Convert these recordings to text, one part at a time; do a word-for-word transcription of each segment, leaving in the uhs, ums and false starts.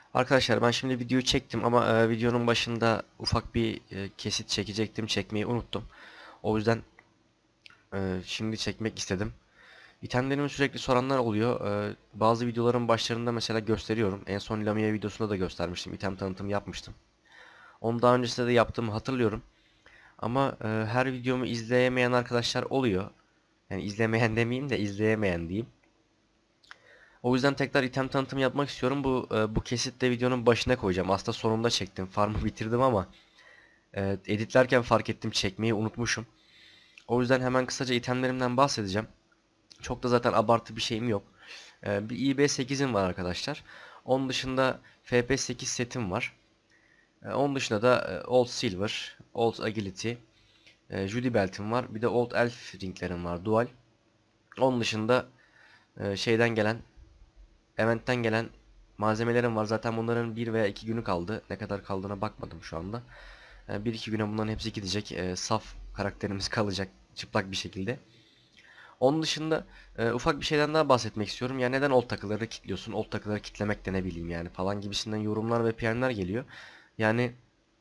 Arkadaşlar ben şimdi videoyu çektim ama e, videonun başında ufak bir e, kesit çekecektim. Çekmeyi unuttum. O yüzden e, şimdi çekmek istedim. İtemlerimi sürekli soranlar oluyor. E, bazı videoların başlarında mesela gösteriyorum. En son Lamia videosunda da göstermiştim. İtem tanıtımı yapmıştım. Onu daha öncesinde de yaptığımı hatırlıyorum. Ama e, her videomu izleyemeyen arkadaşlar oluyor. Yani izlemeyen demeyeyim de izleyemeyen diyeyim. O yüzden tekrar item tanıtımı yapmak istiyorum. Bu e, bu kesit de videonun başına koyacağım. Aslında sonunda çektim. Farmı bitirdim ama Evet, editlerken fark ettim çekmeyi unutmuşum. O yüzden hemen kısaca itemlerimden bahsedeceğim. Çok da zaten abartı bir şeyim yok. Ee, bir I B sekizim var arkadaşlar. Onun dışında F P sekiz setim var. Ee, onun dışında da e, Old Silver, Old Agility, e, Judy Belt'im var. Bir de Old Elf ringlerim var dual. Onun dışında e, şeyden gelen, Event'ten gelen malzemelerim var. Zaten bunların bir veya iki günü kaldı. Ne kadar kaldığına bakmadım şu anda. E, bir iki güne bunların hepsi gidecek. E, saf karakterimiz kalacak çıplak bir şekilde. Onun dışında e, ufak bir şeyden daha bahsetmek istiyorum. Ya neden old takıları kilitliyorsun? Old takıları kitlemek de ne bileyim yani falan gibisinden yorumlar ve P M'ler geliyor. Yani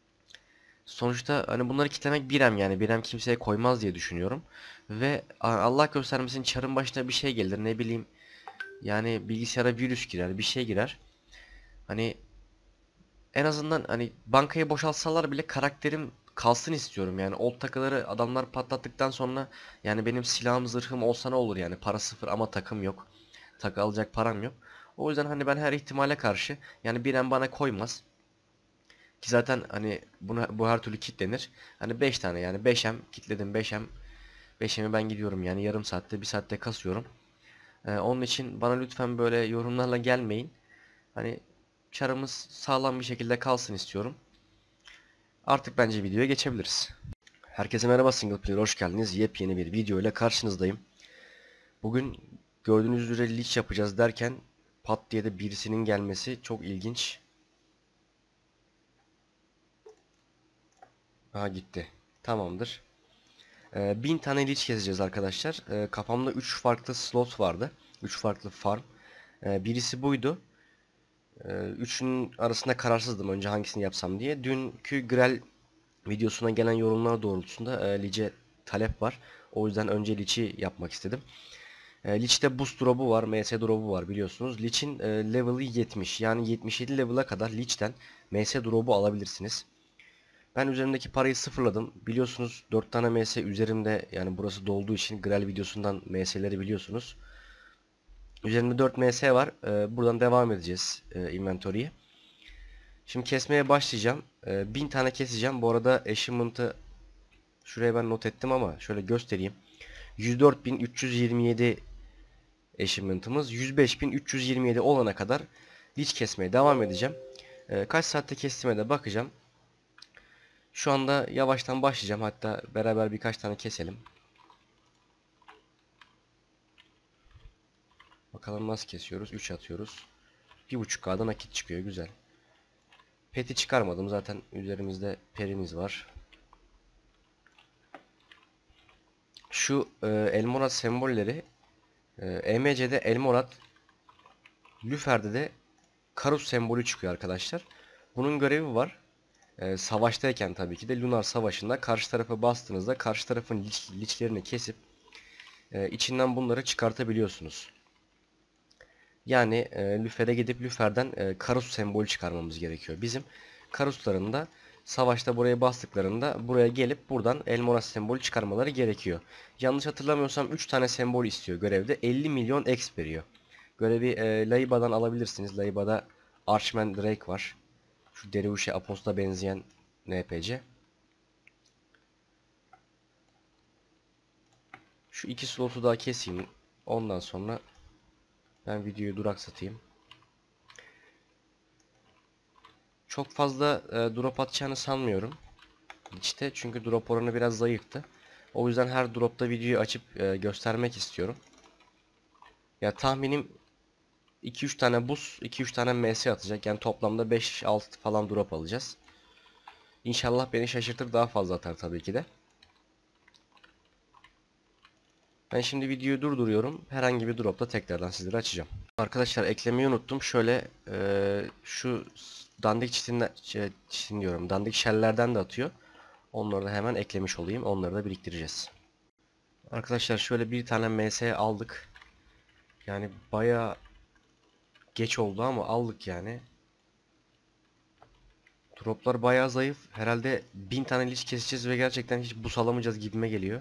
sonuçta hani bunları kitlemek birem yani birem kimseye koymaz diye düşünüyorum. Ve Allah göstermesin çarın başına bir şey gelir ne bileyim yani bilgisayara virüs girer bir şey girer. Hani en azından hani bankayı boşaltsalar bile karakterim kalsın istiyorum yani old takıları adamlar patlattıktan sonra yani benim silahım zırhım olsa ne olur yani para sıfır ama takım yok, takı alacak param yok. O yüzden hani ben her ihtimale karşı yani biren bana koymaz ki zaten hani buna bu her türlü kitlenir. Hani beş tane yani beş em kitledim, beş em beş emi ben gidiyorum yani yarım saatte bir saatte kasıyorum. Ee, onun için bana lütfen böyle yorumlarla gelmeyin. Hani çarımız sağlam bir şekilde kalsın istiyorum. Artık bence videoya geçebiliriz. Herkese merhaba Single Player, hoş geldiniz. Yepyeni bir video ile karşınızdayım. Bugün gördüğünüz üzere leech yapacağız derken pat diye de birisinin gelmesi çok ilginç. Aha gitti. Tamamdır. Ee, bin tane leech keseceğiz arkadaşlar. Ee, kafamda üç farklı slot vardı. üç farklı farm. Ee, birisi buydu. Ee, üçünün arasında kararsızdım önce hangisini yapsam diye. Dünkü Grell videosuna gelen yorumlar doğrultusunda e, Lich'e talep var. O yüzden önce Lich'i yapmak istedim. E, Lich'te boost drop'u var, M S drop'u var biliyorsunuz. Lich'in e, level'ı yetmiş. Yani yetmiş yedi level'a kadar Lich'ten M S drop'u alabilirsiniz. Ben üzerimdeki parayı sıfırladım. Biliyorsunuz dört tane M S üzerimde yani burası dolduğu için Grell videosundan M S'leri biliyorsunuz. Üzerimde dört M S var. E, buradan devam edeceğiz e, inventory'ye. Şimdi kesmeye başlayacağım. E, bin tane keseceğim. Bu arada achievement'ı şuraya ben not ettim ama şöyle göstereyim. yüz dört bin üç yüz yirmi yedi achievement'ımız. yüz beş bin üç yüz yirmi yedi olana kadar leech kesmeye devam edeceğim. Ee, kaç saatte kestiğime de bakacağım. Şu anda yavaştan başlayacağım. Hatta beraber birkaç tane keselim. Bakalım nasıl kesiyoruz. üç atıyoruz. bir buçuk K'da nakit çıkıyor. Güzel. Pet'i çıkarmadım. Zaten üzerimizde perimiz var. Şu e, Elmorat sembolleri e, E M C'de Elmorat, Lüfer'de de Karus sembolü çıkıyor arkadaşlar. Bunun görevi var. Ee, savaştayken tabii ki de Lunar Savaşı'nda karşı tarafa bastığınızda karşı tarafın liç, liçlerini kesip e, içinden bunları çıkartabiliyorsunuz. Yani e, Lüfer'e gidip Lüfer'den e, Karus sembolü çıkarmamız gerekiyor. Bizim Karusların da savaşta buraya bastıklarında buraya gelip buradan Elmoras sembolü çıkarmaları gerekiyor. Yanlış hatırlamıyorsam üç tane sembol istiyor görevde. elli milyon X P veriyor. Görevi e, Laiba'dan alabilirsiniz. Laiba'da Archman Drake var. Şu Derevişe Apost'a benzeyen N P C. Şu iki slotu daha keseyim. Ondan sonra ben videoyu duraksatayım. Çok fazla e, drop atacağını sanmıyorum. İşte çünkü drop oranı biraz zayıftı. O yüzden her dropta videoyu açıp e, göstermek istiyorum. Ya tahminim iki üç tane buz, iki üç tane M S atacak. Yani toplamda beş altı falan drop alacağız. İnşallah beni şaşırtır, daha fazla atar tabii ki de. Ben şimdi videoyu durduruyorum. Herhangi bir dropta tekrardan sizlere açacağım. Arkadaşlar eklemeyi unuttum. Şöyle eee, şu dandik çitin, şey, çitin diyorum. Dandik shell'lerden de atıyor. Onları da hemen eklemiş olayım. Onları da biriktireceğiz. Arkadaşlar şöyle bir tane M S aldık. Yani baya geç oldu ama aldık yani. Droplar baya zayıf. Herhalde bin tane liç keseceğiz ve gerçekten hiç bus alamayacağız gibime geliyor.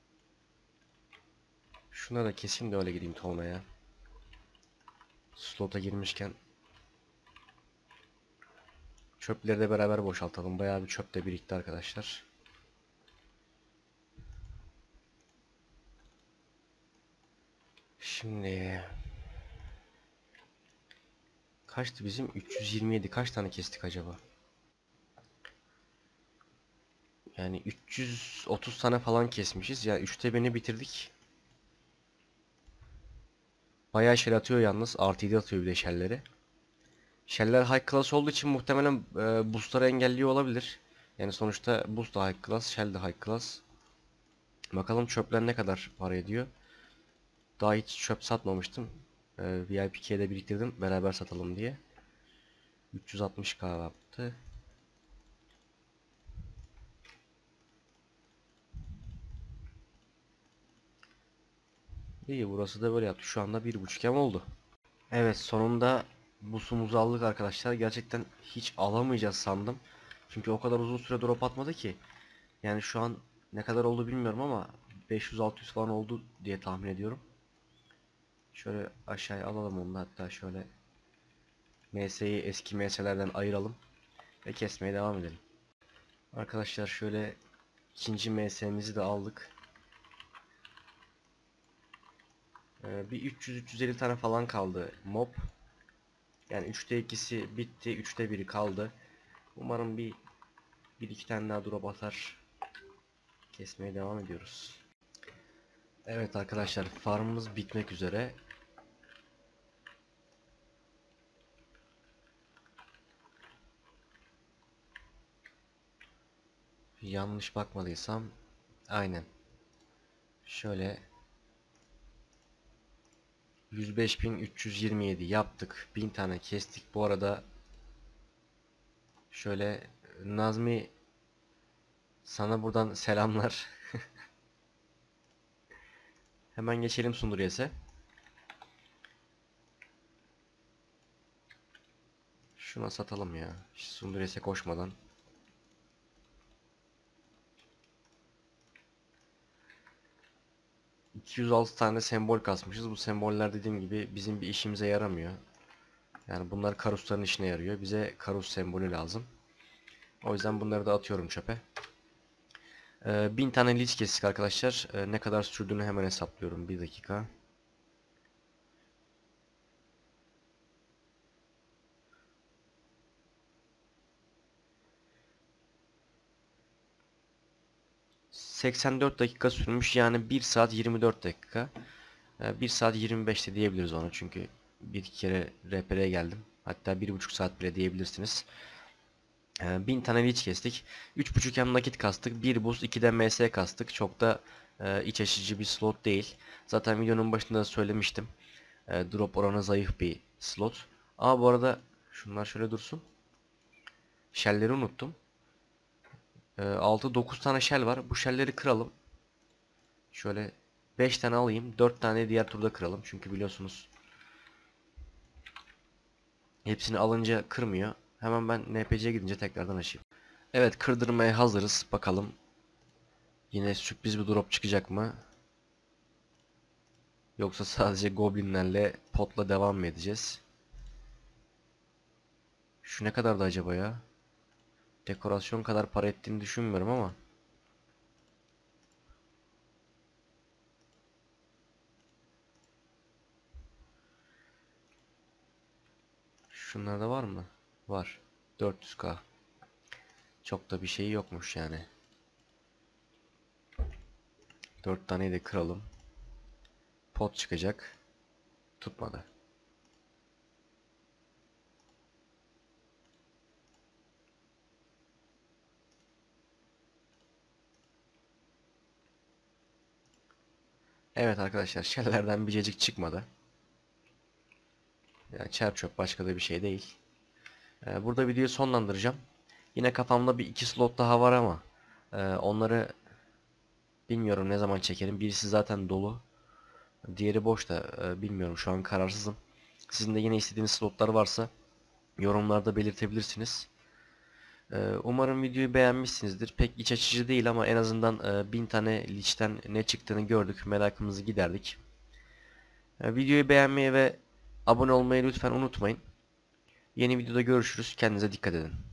Şuna da keseyim de öyle gideyim tonlaya. Slota girmişken çöpleri de beraber boşaltalım. Bayağı bir çöp de birikti arkadaşlar. Şimdi kaçtı bizim? üç yüz yirmi yedi. Kaç tane kestik acaba? Yani üç yüz otuz tane falan kesmişiz. Yani üçte birini bitirdik. Bayağı shell atıyor yalnız. Artı yedi atıyor bir de shell'leri. Shell'ler high class olduğu için muhtemelen e, boostları engelliyor olabilir. Yani sonuçta boost da high class, shell de high class. Bakalım çöpler ne kadar para ediyor. Daha hiç çöp satmamıştım. E, V I P iki'ye de biriktirdim beraber satalım diye. üç yüz altmış K yaptı. İyi, burası da böyle yaptı. Şu anda bir buçuk M oldu. Evet, sonunda busumuzu aldık arkadaşlar. Gerçekten hiç alamayacağız sandım. Çünkü o kadar uzun süre drop atmadı ki. Yani şu an ne kadar oldu bilmiyorum ama beş yüz altı yüz falan oldu diye tahmin ediyorum. Şöyle aşağıya alalım onu da, hatta şöyle M S'yi eski M S'lerden ayıralım ve kesmeye devam edelim. Arkadaşlar şöyle ikinci M S'mizi de aldık. Ee, bir üç yüz üç yüz elli tane falan kaldı mob. Yani üçte ikisi bitti, üçte biri kaldı. Umarım bir bir iki tane daha drop atar. Kesmeye devam ediyoruz. Evet arkadaşlar, farmımız bitmek üzere. Yanlış bakmadıysam aynen. Şöyle yüz beş bin üç yüz yirmi yedi yaptık. bin tane kestik. Bu arada şöyle Nazmi, sana buradan selamlar. Hemen geçelim Sunduriyes'e. Şuna satalım ya. Sunduriyes'e koşmadan. iki yüz altı tane sembol kasmışız. Bu semboller dediğim gibi bizim bir işimize yaramıyor. Yani bunlar karusların işine yarıyor. Bize karus sembolü lazım. O yüzden bunları da atıyorum çöpe. Ee, bin tane leech kestik arkadaşlar. Ee, ne kadar sürdüğünü hemen hesaplıyorum. Bir dakika. seksen dört dakika sürmüş, yani bir saat yirmi dört dakika. Ee, bir saat yirmi beş de diyebiliriz ona, çünkü bir kere R P R'ye geldim. Hatta bir buçuk saat bile diyebilirsiniz. Ee, bin tane leech kestik. üç buçuk M nakit kastık. bir boost, iki de M S kastık. Çok da e, iç açıcı bir slot değil. Zaten videonun başında da söylemiştim. E, drop oranı zayıf bir slot. Aa, bu arada şunlar şöyle dursun. Shell'leri unuttum. E, altı dokuz tane shell var. Bu shell'leri kıralım. Şöyle beş tane alayım. dört tane diğer turda kıralım. Çünkü biliyorsunuz hepsini alınca kırmıyor. Hemen ben N P C'ye gidince tekrardan açayım. Evet, kırdırmaya hazırız. Bakalım yine sürpriz bir drop çıkacak mı? Yoksa sadece goblinlerle potla devam mı edeceğiz? Şu ne kadardı acaba ya? Dekorasyon kadar para ettiğini düşünmüyorum ama. Şunlarda var mı? Var. dört yüz K. Çok da bir şey yokmuş yani. dört taneyi de kıralım. Pot çıkacak. Tutmadı. Evet arkadaşlar, şellerden bir cacık çıkmadı. Yani çer çöp, başka da bir şey değil. Ee, burada videoyu sonlandıracağım. Yine kafamda bir iki slot daha var ama e, onları bilmiyorum ne zaman çekerim. Birisi zaten dolu. Diğeri boş da e, bilmiyorum, şu an kararsızım. Sizin de yine istediğiniz slotlar varsa yorumlarda belirtebilirsiniz. E, umarım videoyu beğenmişsinizdir. Pek iç açıcı değil ama en azından e, bin tane liçten ne çıktığını gördük. Merakımızı giderdik. E, videoyu beğenmeyi ve abone olmayı lütfen unutmayın. Yeni videoda görüşürüz. Kendinize dikkat edin.